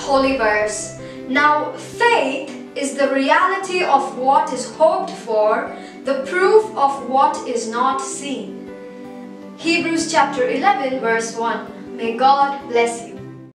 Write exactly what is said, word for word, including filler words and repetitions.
holy verse. Now faith is the reality of what is hoped for, the proof of what is not seen. Hebrews chapter eleven verse one. May God bless you.